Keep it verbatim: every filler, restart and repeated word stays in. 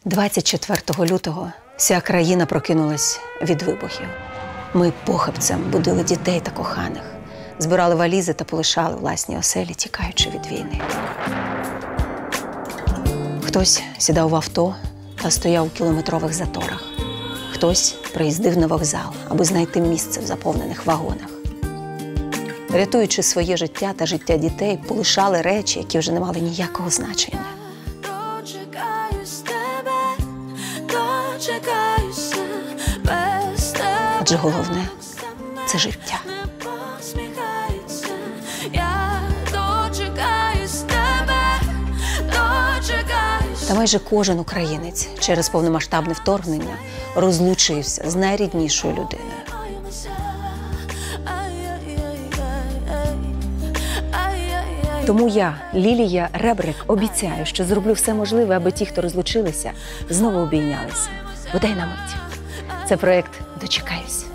двадцять четвертого лютого вся країна прокинулась від вибухів. Ми похабцем будили дітей та коханих, збирали валізи та полишали власні оселі, тікаючи від війни. Хтось сідав в авто та стояв у кілометрових заторах. Хтось приїздив на вокзал, аби знайти місце в заповнених вагонах. Рятуючи своє життя та життя дітей, полишали речі, які вже не мали ніякого значення. Адже головне – це життя. Та майже кожен українець через повномасштабне вторгнення розлучився з найріднішою людиною. Тому я, Лілія Ребрик, обіцяю, що зроблю все можливе, аби ті, хто розлучилися, знову обійнялися. Бодай на мить. Це проєкт «Дочекаюсь».